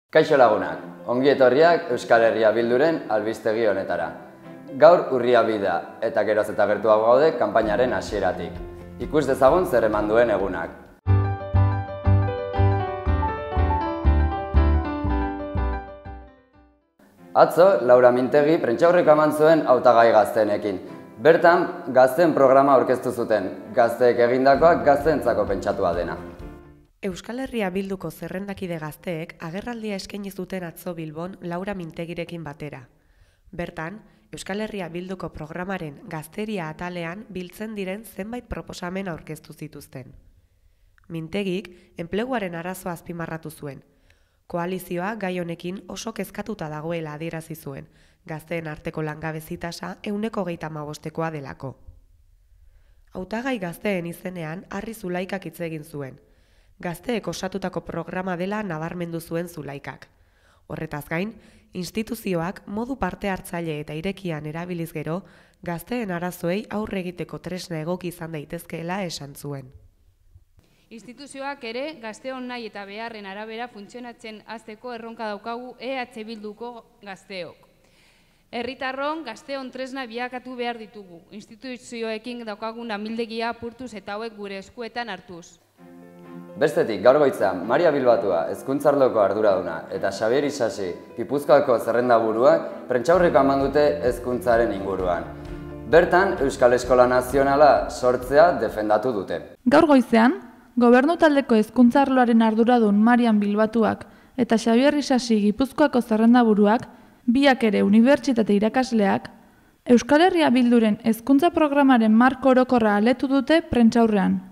Kaixo lagunak, ongi etorriak Euskal Herria Bilduren albistegi honetara. Gaur urria bida eta geroz eta gertuago gaude kanpainaren hasieratik. Ikus dezagun zer eman duen egunak. Atzo, Laura Mintegi prentsaurreko eman zuen hautagai gazteenekin. Bertan, gazteen programa aurkeztu zuten, gazteek egindakoak gazteentzako pentsatua dena. Euskal Herria Bilduko zerrendakide gazteek agerraldia eskaini zuten atzo Bilbon Laura Mintegirekin batera. Bertan, Euskal Herria Bilduko programaren gazteria atalean biltzen diren zenbait proposamen aurkeztu zituzten. Mintegik enpleguaren arazoa azpimarratu zuen. Koalizioa gai honekin oso kezkatuta dagoela adierazi zuen, gazteen arteko langabezi tasa 135%koa delako. Hautagai gazteen izenean Harri Zulaikak hitz egin zuen. Gazteek osatutako programa dela nabarmendu zuen Zulaikak. Horretaz gain, instituzioak modu parte hartzaile eta irekian erabiliz gero, gazteen arazoei aurre egiteko tresna egoki izan daitezkeela esan zuen. Instituzioak ere gazteon nahi eta beharren arabera funtzionatzen hasteko erronka daukagu EH Bilduko gazteok. Herritarron gazteon tresna bilakatu behar ditugu, instituzioekin daukagun amildegia apurtuz eta hauek gure eskuetan hartuz. Bestetik, gaur goizean, Maria Bilbatua, hezkuntzarloko arduraduna, eta Xabier Isasi, Gipuzkoako zerrendaburuak, prentsaurreko eman dute hezkuntzaren inguruan. Bertan, Euskal Eskola Nazionala sortzea defendatu dute. Gaur goizean, Gobernu taldeko hezkuntzarloaren arduradun Marian Bilbatuak eta Xabier Isasi Gipuzkoako zerrendaburuak, biak ere unibertsitate irakasleak, Euskal Herria Bilduren hezkuntza programaren marko orokorra aletu dute prentsaurrean.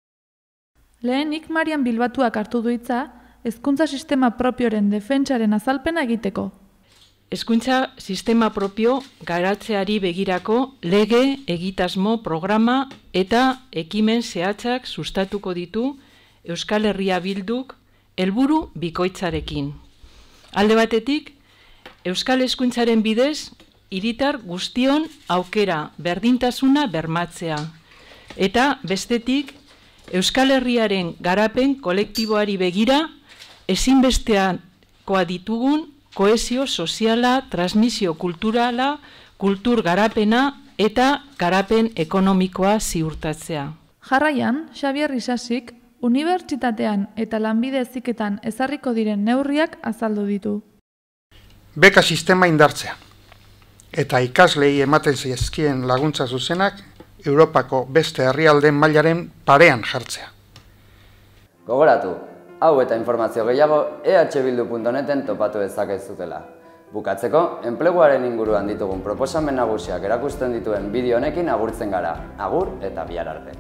Lehenik Marian Bilbatuak hartu du hitza hezkuntza sistema propioren defentsaren azalpena egiteko. Hezkuntza sistema propio garatzeari begirako lege, egitasmo, programa eta ekimen zehatzak sustatuko ditu Euskal Herria Bilduk helburu bikoitzarekin. Alde batetik, Euskal hezkuntzaren bidez hiritar guztion aukera berdintasuna bermatzea. Eta bestetik, Euskal Herriaren garapen kolektiboari begira ezinbestekoa ditugun kohesio soziala, transmisio kulturala, kultur garapena eta garapen ekonomikoa ziurtatzea. Jarraian, Xabier Isasik unibertsitatean eta lanbide heziketan ezarriko diren neurriak azaldu ditu. Beka sistema indartzea eta ikaslei ematen zaizkien laguntza zuzenak Europako beste herrialdeen mailaren parean jartzea. Gogoratu, hau eta informazio gehiago ehbildu.neten topatu dezakezutela. Bukatzeko, enpleguaren inguruan ditugun proposamen nagusiak erakusten dituen bideo honekin agurtzen gara. Agur eta bihar arte.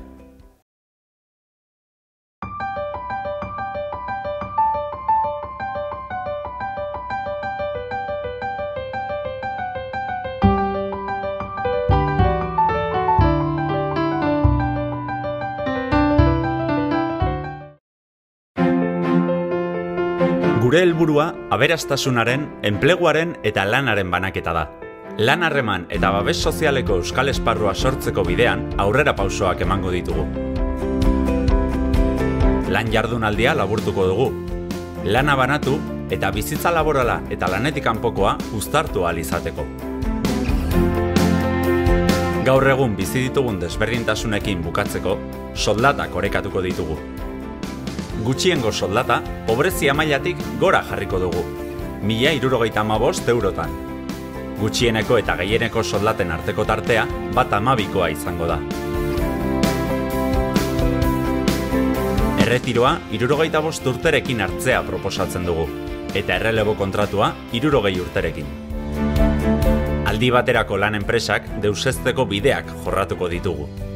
Gure helburua aberastasunaren, enpleguaren eta lanaren banaketa da. Lan harreman eta babes sozialeko euskal esparrua sortzeko bidean aurrera pausoak emango ditugu. Lan jardunaldia laburtuko dugu. Lana banatu eta bizitza laborala eta lanetik kanpokoa uztartu ahal izateko. Gaur egun bizi ditugun desberdintasunekin bukatzeko, soldatak orekatuko ditugu. Gutxiengo soldata, pobrezia mailatik gora jarriko dugu, 1.065 eurotan. Gutxieneko eta gehieneko soldaten arteko tartea, 1,12koa izango da. Erretiroa, 65 urterekin hartzea proposatzen dugu, eta errelebo kontratua, 60 urterekin. Aldi baterako lan enpresak deusezteko bideak jorratuko ditugu.